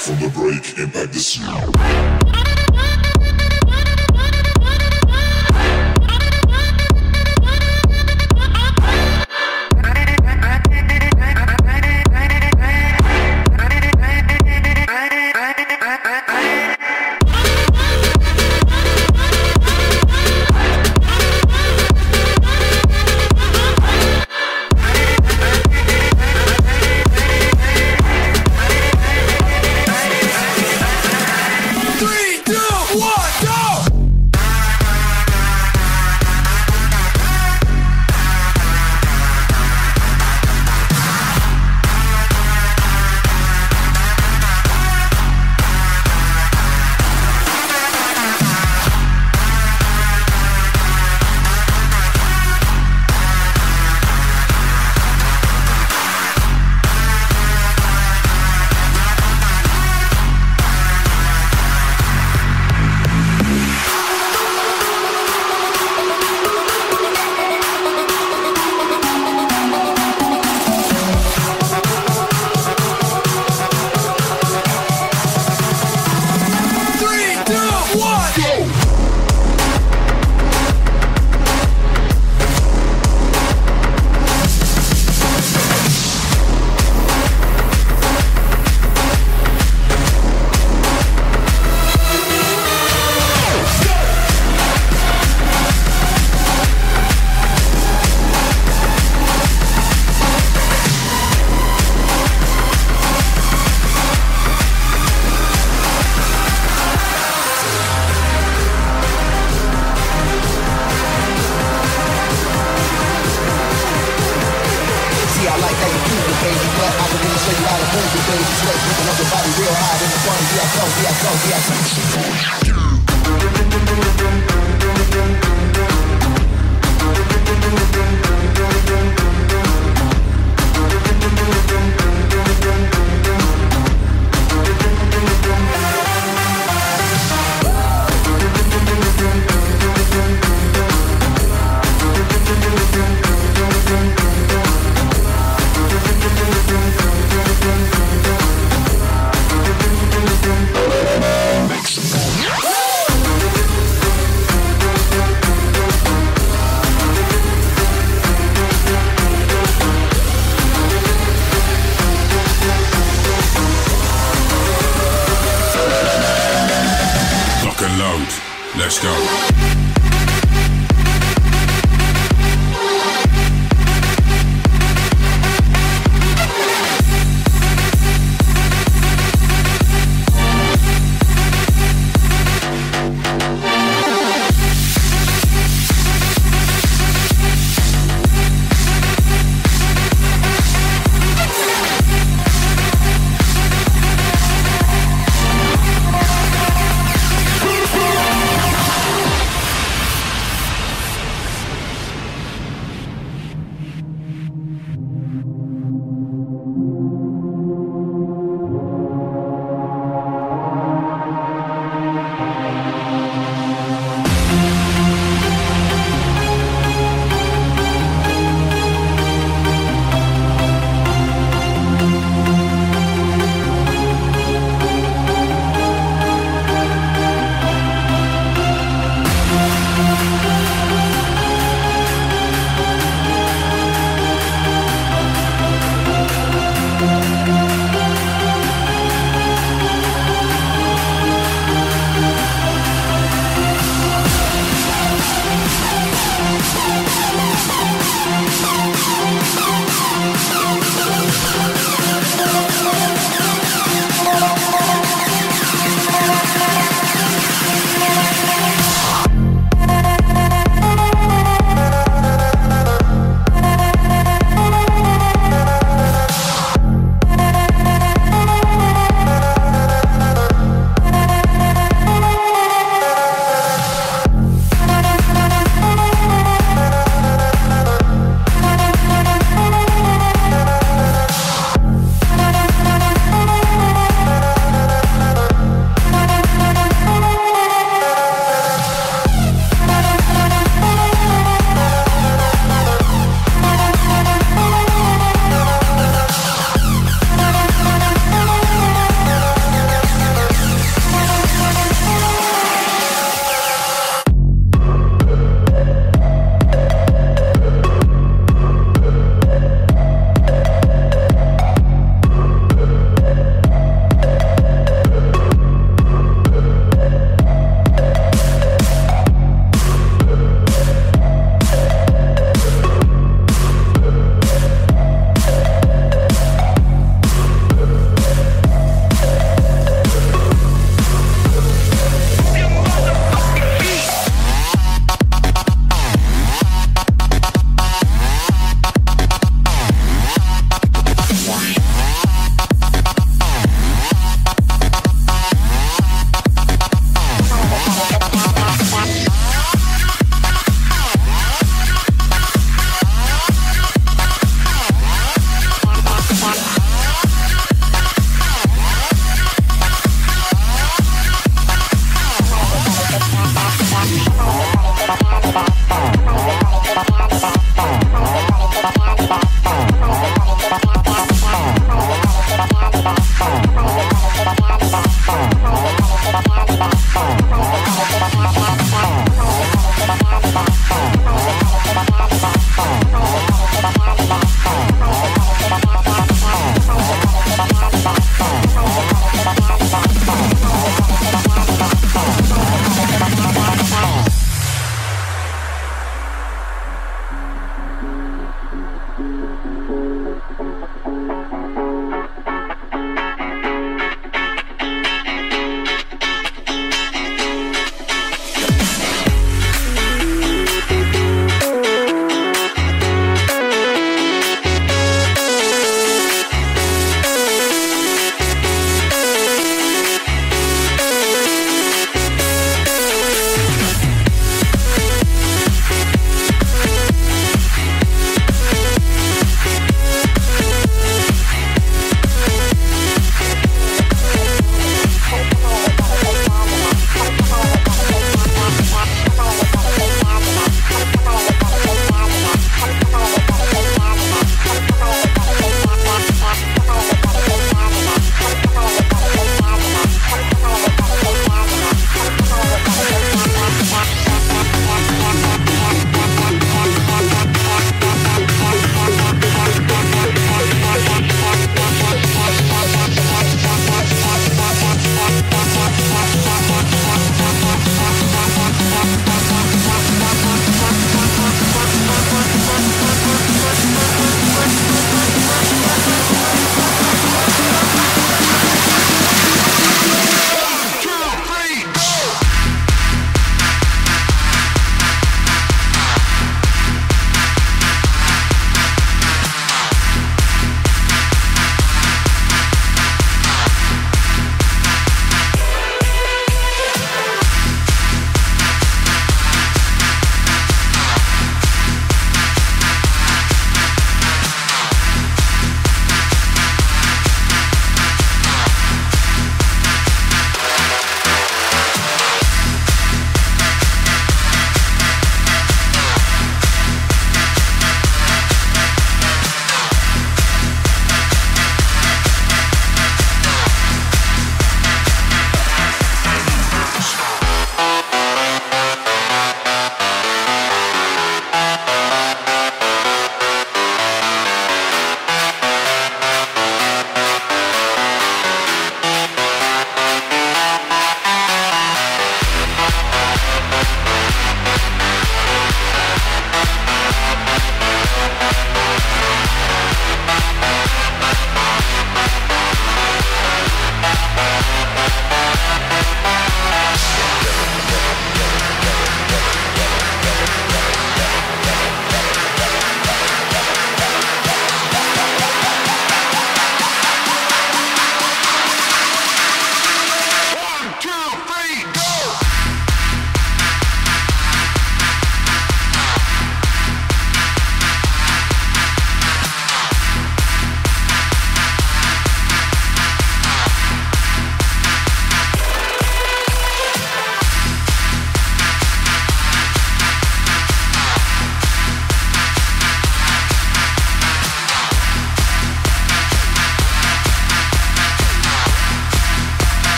from the break, impact the scene. Let's go.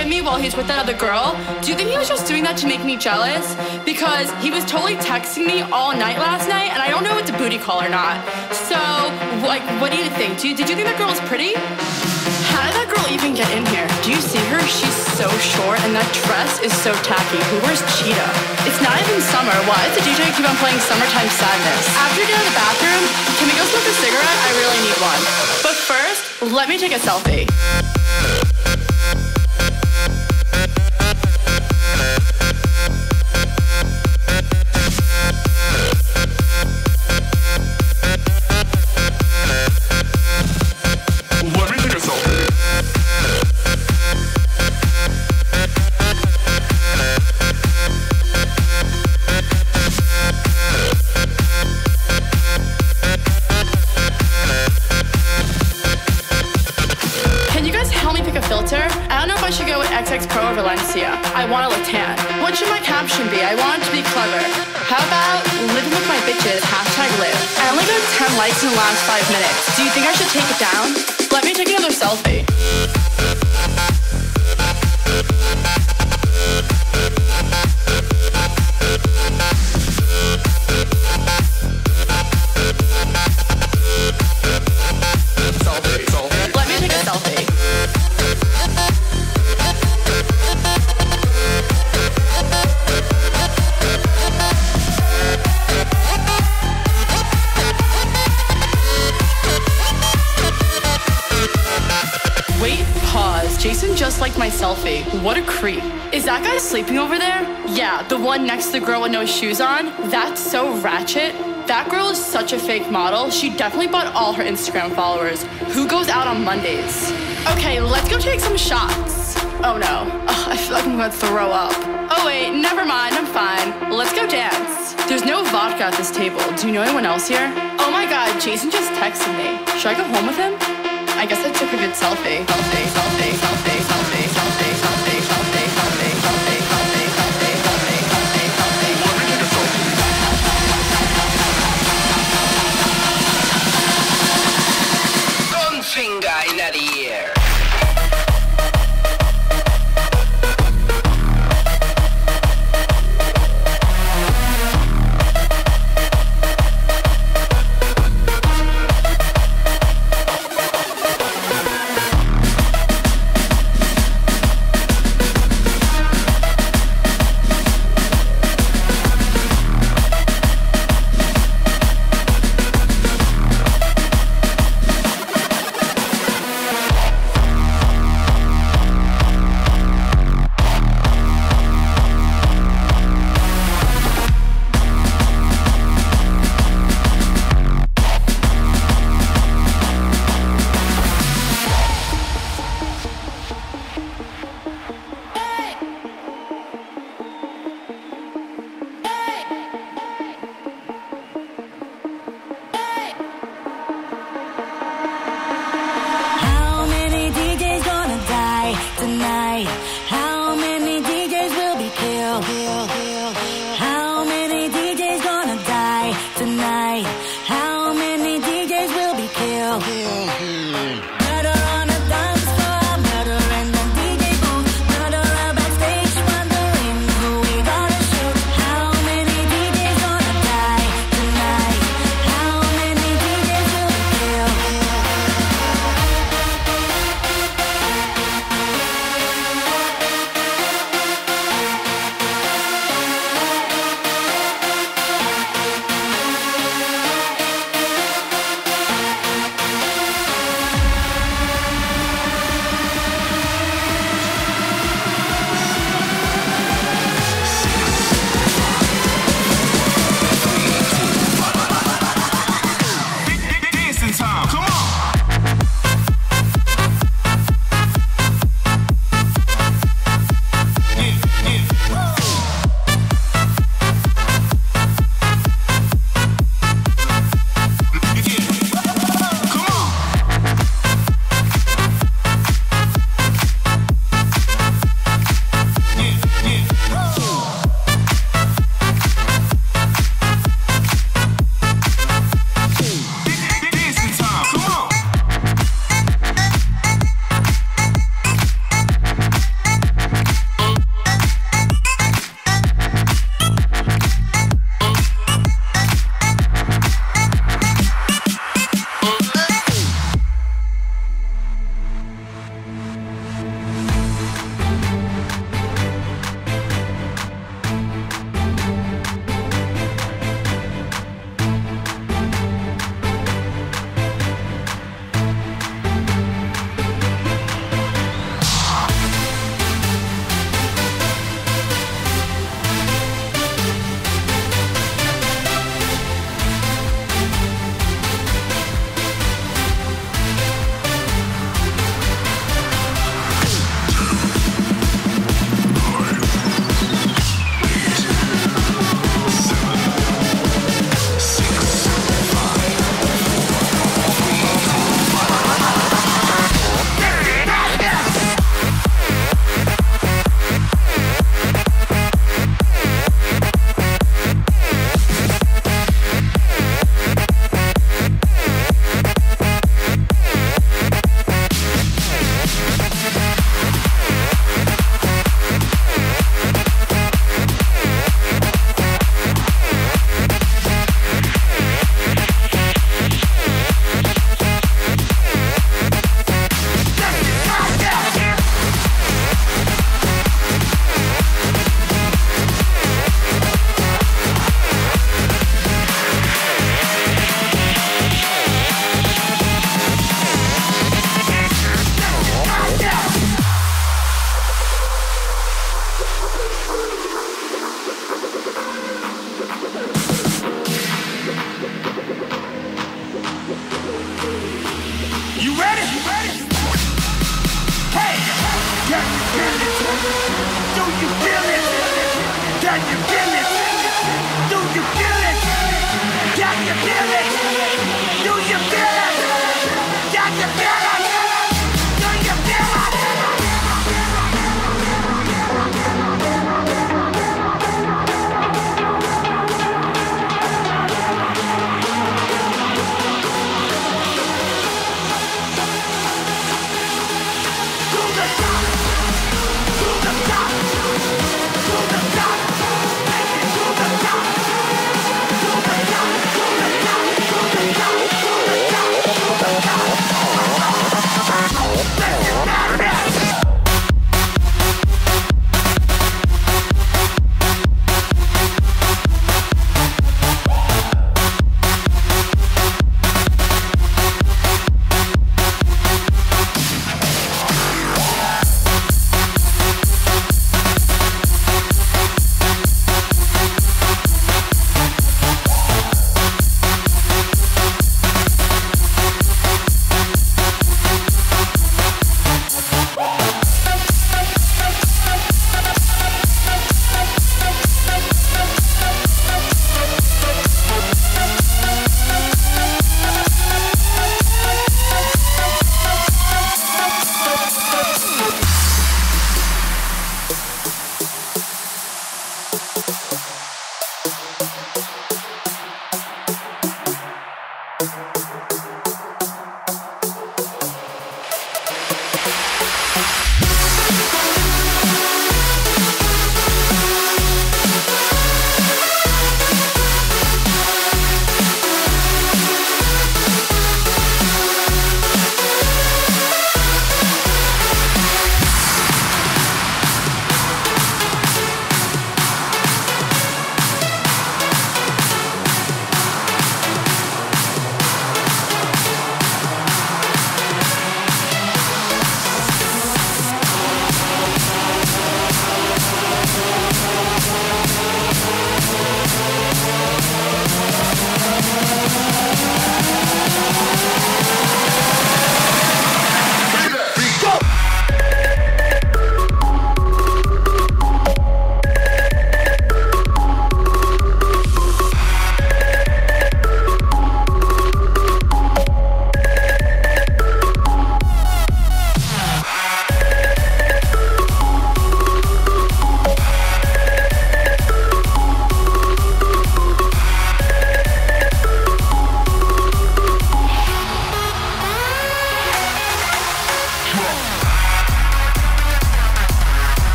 at me while he's with that other girl. Do you think he was just doing that to make me jealous? Because he was totally texting me all night last night, and I don't know if it's a booty call or not. So, like, what do you think? Did you think that girl was pretty? How did that girl even get in here? Do you see her? She's so short, and that dress is so tacky. Who wears cheetah? It's not even summer. Why does the DJ keep on playing Summertime Sadness? After you get out of the bathroom, can we go smoke a cigarette? I really need one. But first, let me take a selfie. XX Pro or Valencia. I want to look tan. What should my caption be? I want it to be clever. How about living with my bitches, #live. I only got 10 likes in the last 5 minutes. Do you think I should take it down? Let me take another selfie. Let me take a selfie. Wait, pause. Jason just liked my selfie. What a creep. Is that guy sleeping over there? Yeah, the one next to the girl with no shoes on. That's so ratchet. That girl is such a fake model. She definitely bought all her Instagram followers. Who goes out on Mondays? Okay, let's go take some shots. Oh no. Ugh, I feel like I'm gonna throw up. Oh wait, never mind, I'm fine. Let's go dance. There's no vodka at this table. Do you know anyone else here? Oh my god, Jason just texted me. Should I go home with him? I guess I took a good selfie. Selfie, selfie, selfie, selfie, selfie, selfie, selfie, selfie, selfie, selfie, selfie, selfie, selfie, selfie. Finger in the air. you feel it?